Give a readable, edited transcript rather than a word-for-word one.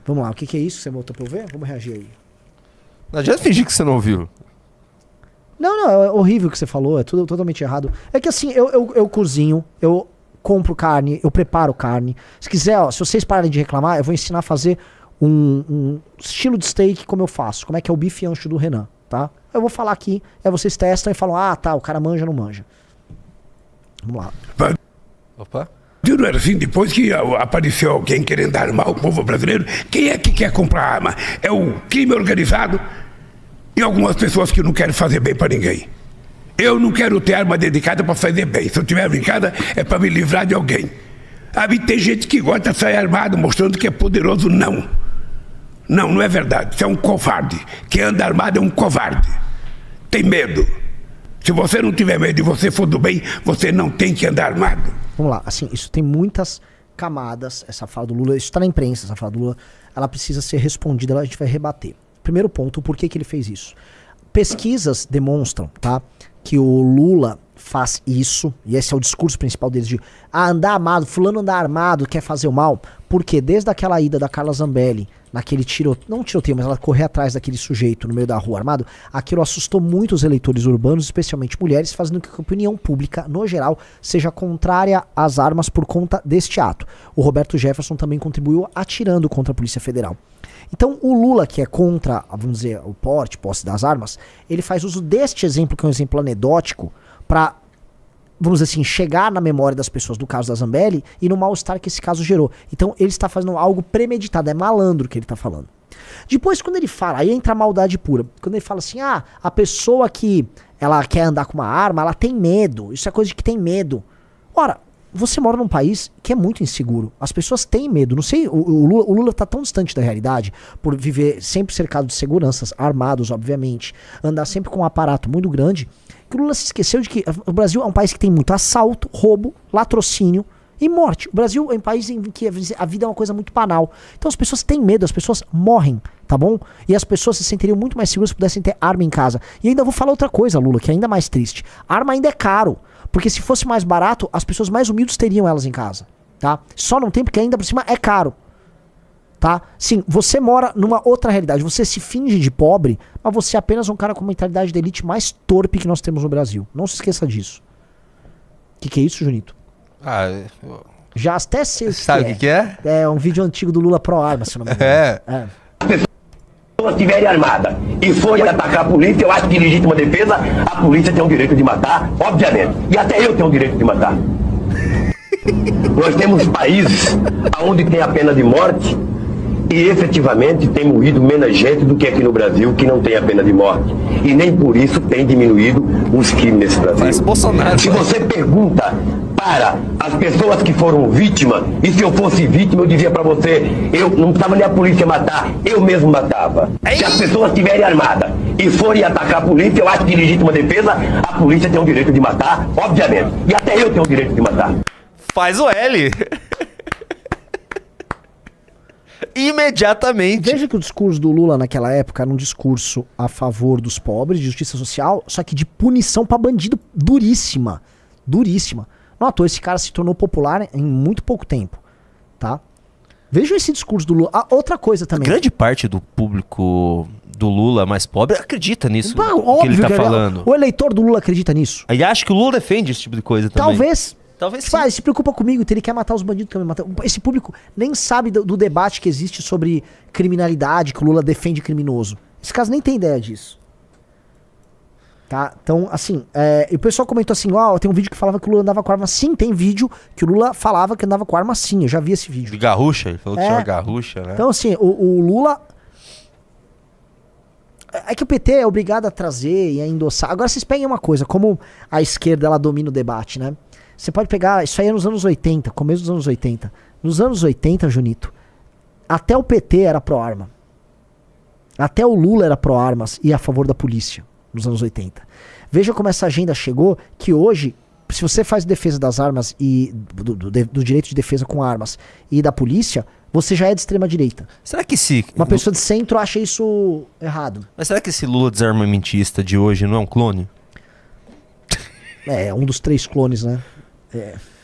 Vamos lá, o que é isso que você botou pra eu ver? Vamos reagir aí. Não adianta fingir que você não ouviu. Não, é horrível o que você falou, é tudo totalmente errado. É que assim, eu cozinho, eu compro carne, eu preparo carne. Se quiser, ó, se vocês pararem de reclamar, eu vou ensinar a fazer um estilo de steak como eu faço. Como é que é o bife ancho do Renan, tá? Eu vou falar aqui, aí vocês testam e falam, ah, tá, o cara manja ou não manja. Vamos lá. Opa. Não era assim, depois que apareceu alguém querendo armar o povo brasileiro, quem é que quer comprar arma? É o crime organizado e algumas pessoas que não querem fazer bem para ninguém. Eu não quero ter arma dedicada para fazer bem. Se eu tiver brincada, é para me livrar de alguém. Aí tem gente que gosta de sair armado, mostrando que é poderoso. Não. Não é verdade. Você é um covarde. Quem anda armado é um covarde. Tem medo. Se você não tiver medo e você for do bem, você não tem que andar armado. Vamos lá, assim, isso tem muitas camadas, essa fala do Lula, isso tá na imprensa, essa fala do Lula, ela precisa ser respondida, a gente vai rebater. Primeiro ponto, por que ele fez isso? Pesquisas demonstram, tá, que o Lula faz isso, e esse é o discurso principal deles de andar armado, fulano andar armado, quer fazer o mal, porque desde aquela ida da Carla Zambelli, naquele não tiroteio, mas ela correr atrás daquele sujeito no meio da rua armado, aquilo assustou muito os eleitores urbanos, especialmente mulheres, fazendo com que a opinião pública, no geral, seja contrária às armas por conta deste ato. O Roberto Jefferson também contribuiu atirando contra a Polícia Federal. Então o Lula, que é contra, vamos dizer, o posse das armas, ele faz uso deste exemplo, que é um exemplo anedótico, para, vamos dizer assim, chegar na memória das pessoas do caso da Zambelli e no mal-estar que esse caso gerou. Então ele está fazendo algo premeditado, é malandro que ele está falando. Depois, quando ele fala, aí entra a maldade pura. Quando ele fala assim, ah, a pessoa que ela quer andar com uma arma, ela tem medo. Isso é coisa de que tem medo. Ora, você mora num país que é muito inseguro. As pessoas têm medo. Não sei, o Lula tá tão distante da realidade, por viver sempre cercado de seguranças, armados, obviamente, andar sempre com um aparato muito grande, que o Lula se esqueceu de que o Brasil é um país que tem muito assalto, roubo, latrocínio e morte. O Brasil é um país em que a vida é uma coisa muito banal. Então as pessoas têm medo, as pessoas morrem, tá bom? E as pessoas se sentiriam muito mais seguras se pudessem ter arma em casa. E ainda vou falar outra coisa, Lula, que é ainda mais triste. A arma ainda é caro, porque se fosse mais barato, as pessoas mais humildes teriam elas em casa, tá? Só não tem porque ainda por cima é caro. Tá? Sim, você mora numa outra realidade. Você se finge de pobre, mas você é apenas um cara com a mentalidade de elite mais torpe que nós temos no Brasil. Não se esqueça disso. O que é isso, Junito? Já até sei o que sabe o que é? É um vídeo antigo do Lula Pro Arma, se não me engano. Se pessoa estiver armada e for atacar a polícia, eu acho que em legítima defesa, a polícia tem o direito de matar, obviamente. E até eu tenho o direito de matar. Nós temos países onde tem a pena de morte e efetivamente tem morrido menos gente do que aqui no Brasil, que não tem a pena de morte. E nem por isso tem diminuído os crimes nesse Brasil. Mas Bolsonaro, se você pergunta para as pessoas que foram vítimas, e se eu fosse vítima, eu dizia para você, eu não precisava nem a polícia matar, eu mesmo matava. Se as pessoas estiverem armadas e forem atacar a polícia, eu acho que em legítima defesa, a polícia tem o direito de matar, obviamente. E até eu tenho o direito de matar. Faz o L. Imediatamente. Veja que o discurso do Lula naquela época era um discurso a favor dos pobres, de justiça social, só que de punição pra bandido duríssima. Duríssima. Não à toa, esse cara se tornou popular em muito pouco tempo, tá? Veja esse discurso do Lula. Outra coisa também. Grande parte do público do Lula mais pobre acredita nisso Óbvio que ele tá falando. O eleitor do Lula acredita nisso. E acho que o Lula defende esse tipo de coisa também. Talvez sim. Ele se preocupa comigo, ele quer matar os bandidos também. Esse público nem sabe do debate que existe sobre criminalidade, que o Lula defende criminoso. Esse caso nem tem ideia disso. Tá? Então, assim, e o pessoal comentou assim, tem um vídeo que falava que o Lula andava com arma. Sim, tem vídeo que o Lula falava que andava com arma sim, eu já vi esse vídeo. De garrucha? Ele falou que tinha garrucha, né? Então, assim, o Lula... É que o PT é obrigado a trazer e a endossar. Agora vocês peguem uma coisa, como a esquerda ela domina o debate, né? Você pode pegar, isso aí é nos anos 80, começo dos anos 80. Nos anos 80, Junito, até o PT era pró-arma. Até o Lula era pró-armas e a favor da polícia, nos anos 80. Veja como essa agenda chegou, que hoje, se você faz defesa das armas e do direito de defesa com armas e da polícia, você já é de extrema direita. Será que uma pessoa de centro acha isso errado? Mas será que esse Lula desarmamentista de hoje não é um clone? É um dos 3 clones, né?